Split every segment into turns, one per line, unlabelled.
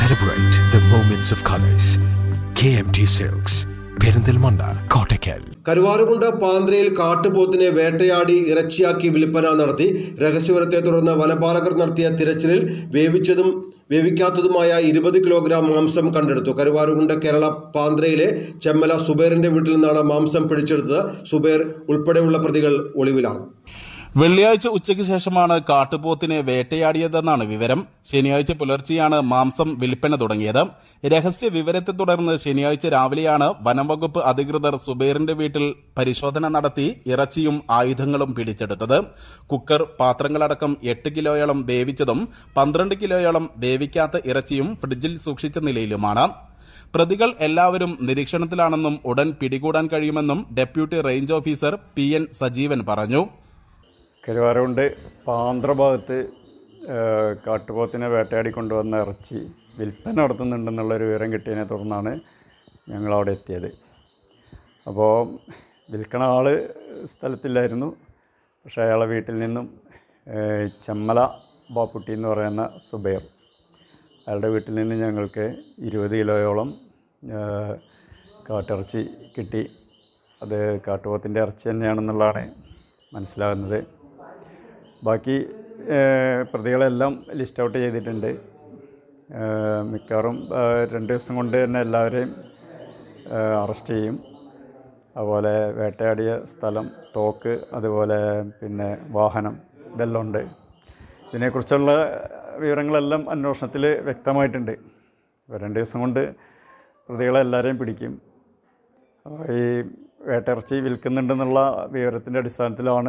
Celebrate the moments of colors. KMT Silks, Perinthalmanna, Kottakkal.
Karuvarakundu പാന്ത്രയിൽ കാട്ടുപോത്തിനെ വേട്ടയാടി ഇറച്ചിയാക്കി വിൽപ്പന നടത്തി. രഹസ്യവിവരത്തെ തുടർന്ന് വനപാലകർ നടത്തിയ തിരച്ചിലിൽ വേവിച്ചതും വേവിക്കാത്തതുമായ 20 കിലോഗ്രാം മാംസം കണ്ടെടുത്തു. കരുവാരുകുണ്ട് കേരള പാന്ത്രയിലെ ചെമ്മല സുബൈറിന്റെ വീട്ടിൽ നിന്നാണ് മാംസം പിടിച്ചെടുത്തത്. സുബൈർ ഉൾപ്പെടെയുള്ള പ്രതികൾ ഒളിവിലാണ്.
വെള്ളിയാഴ്ച ഉച്ചയ്ക്ക് ശേഷമാണ് കാട്ടുപോത്തിനെ വേട്ടയാടിയതെന്നാണ് വിവരം. ശനിയാഴ്ച പുലർച്ചെയാണ് മാംസം വിൽപ്പന തുടങ്ങിയത്. രഹസ്യ വിവരത്തെ തുടർന്ന് ശനിയാഴ്ച രാവിലെയാണ് വനംവകുപ്പ് അധികൃതർ സുബൈറിന്റെ വീട്ടിൽ പരിശോധന നടത്തി ഇറച്ചിയും ആയുധങ്ങളും പിടിച്ചെടുത്തത്. കുക്കർ, പാത്രങ്ങളടക്കം 8 കിലോയോളം വേവിച്ചതും 12 കിലോയോളം വേവിക്കാത്ത ഇറച്ചിയും ഫ്രിഡ്ജിൽ സൂക്ഷിച്ച നിലയിലുമാണ്. പ്രതികൾ എല്ലാവരും നിരീക്ഷണത്തിലാണെന്നും ഉടൻ പിടികൂടാൻ കഴിയുമെന്നും deputy range officer PN Sajeevan പറഞ്ഞു.
കരുവാരുകുണ്ട് പാന്ത്ര ഭാഗത്ത് കാട്ടുപോത്തിനെ വേട്ടയാടി കൊണ്ടുവന്ന ഇറച്ചി വിൽപ്പന നടത്തുന്നുണ്ടെന്നുള്ളൊരു വിവരം കിട്ടിയതിനെ തുടർന്നാണ് ഞങ്ങളവിടെ എത്തിയത്. അപ്പോൾ വിൽക്കണ ആൾ സ്ഥലത്തില്ലായിരുന്നു. പക്ഷേ അയാളെ വീട്ടിൽ നിന്നും ചെമ്മല ബാപ്പുട്ടി എന്ന് പറയുന്ന സുബൈർ, അയാളുടെ വീട്ടിൽ നിന്ന് ഞങ്ങൾക്ക് 20 കിലോയോളം കാട്ടിറച്ചി കിട്ടി. അത് കാട്ടുപോത്തിൻ്റെ ഇറച്ചി തന്നെയാണെന്നുള്ളതാണ് മനസ്സിലാകുന്നത്. ബാക്കി പ്രതികളെല്ലാം ലിസ്റ്റ് ഔട്ട് ചെയ്തിട്ടുണ്ട്. മിക്കവാറും 2 ദിവസം കൊണ്ട് തന്നെ എല്ലാവരെയും അറസ്റ്റ് ചെയ്യും. അതുപോലെ വേട്ടയാടിയ സ്ഥലം, തോക്ക്, അതുപോലെ പിന്നെ വാഹനം ഇതെല്ലാം ഉണ്ട്. ഇതിനെക്കുറിച്ചുള്ള വിവരങ്ങളെല്ലാം അന്വേഷണത്തിൽ വ്യക്തമായിട്ടുണ്ട്. 2 ദിവസം കൊണ്ട് പ്രതികളെല്ലാവരെയും പിടിക്കും. ഈ വേട്ടയിറച്ചി വിൽക്കുന്നുണ്ടെന്നുള്ള വിവരത്തിൻ്റെ അടിസ്ഥാനത്തിലാണ്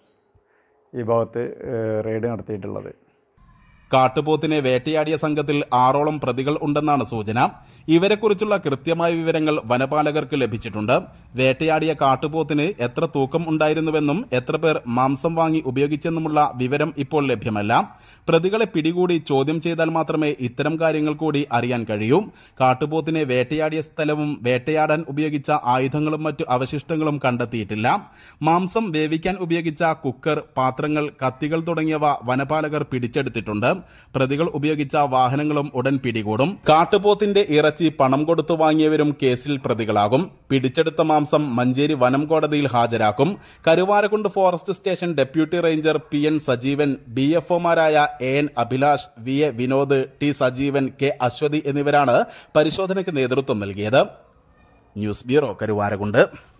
ഈ ഭാഗത്ത് റെയ്ഡ് നടത്തിയിട്ടുള്ളത്.
കാട്ടുപോത്തിനെ വേട്ടയാടിയ സംഘത്തിൽ 6ഓളം പ്രതികൾ ഉണ്ടെന്നാണ് സൂചന. ഇവരെക്കുറിച്ചുള്ള കൃത്യമായ വിവരങ്ങൾ വനപാലകർക്ക് ലഭിച്ചിട്ടുണ്ട്. വേട്ടയാടിയ കാട്ടുപോത്തിന് എത്ര തൂക്കം ഉണ്ടായിരുന്നുവെന്നും എത്ര പേർ മാംസം വാങ്ങി ഉപയോഗിച്ചെന്നുമുള്ള വിവരം ഇപ്പോൾ ലഭ്യമല്ല. പ്രതികളെ പിടികൂടി ചോദ്യം ചെയ്താൽ മാത്രമേ ഇത്തരം കാര്യങ്ങൾ കൂടി അറിയാൻ കഴിയൂ. കാട്ടുപോത്തിനെ വേട്ടയാടിയ സ്ഥലവും വേട്ടയാടാൻ ഉപയോഗിച്ച ആയുധങ്ങളും മറ്റു അവശിഷ്ടങ്ങളും കണ്ടെത്തിയിട്ടില്ല. മാംസം വേവിക്കാൻ ഉപയോഗിച്ച കുക്കർ, പാത്രങ്ങൾ, കത്തികൾ തുടങ്ങിയവ വനപാലകർ പിടിച്ചെടുത്തിട്ടുണ്ട്. പ്രതികൾ ഉപയോഗിച്ച വാഹനങ്ങളും ഉടൻ പിടികൂടും. കാട്ടുപോത്തിന്റെ ഇറച്ചി പണം കൊടുത്തു വാങ്ങിയവരും കേസിൽ പ്രതികളാകും. പിടിച്ചെടുത്ത മാംസം മഞ്ചേരി വനം കോടതിയിൽ ഹാജരാക്കും. Karuvarakundu forest station deputy ranger PN Sajeevan, BFOമാരായ AN Abhilash, VA Vinod, T Sajeevan, K Aswathy എന്നിവരാണ് പരിശോധനയ്ക്ക് നേതൃത്വം നൽകിയത്. News bureau, Karuvarakundu.